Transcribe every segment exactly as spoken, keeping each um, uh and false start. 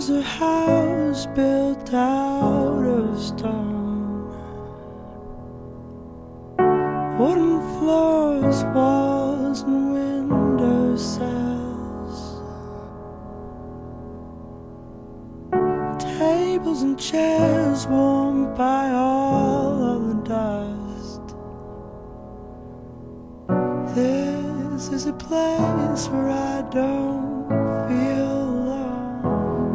There's a house built out of stone, wooden floors, walls and window sills, tables and chairs warmed by all of the dust. This is a place where I don't feel alone.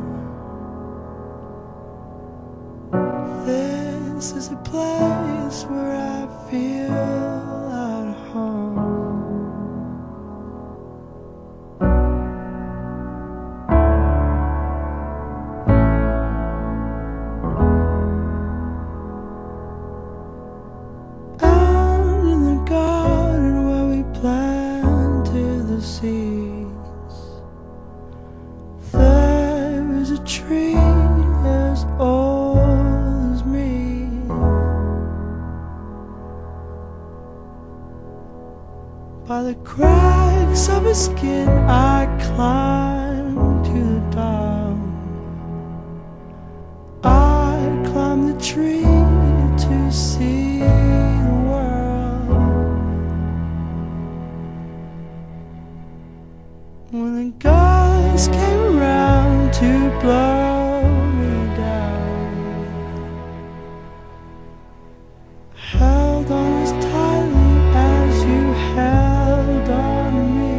This is a place where I feel at home. Out in the garden where we planted the seeds, there is a tree as old as me. By the cracks of his skin I climbed to the top. I climbed the tree to see the world. When the guys came around to blow me down, I held on as tightly as you held on to me.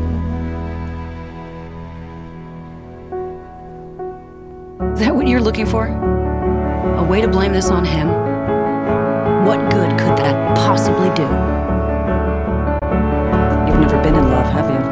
Is that what you're looking for? A way to blame this on him? What good could that possibly do? You've never been in love, have you?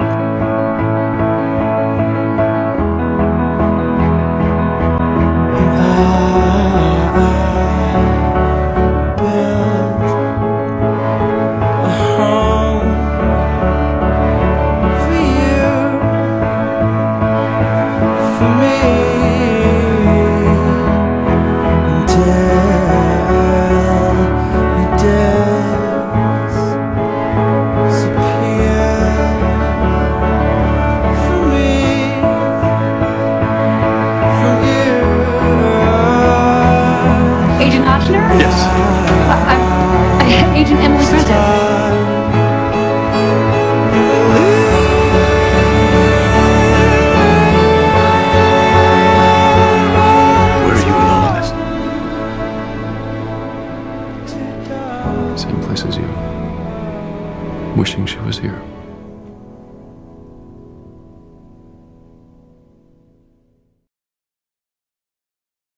Agent Ochsner? Yes. I, I'm, I'm Agent Emily Prentice. Where are you in all of this? Same place as you. Wishing she was here.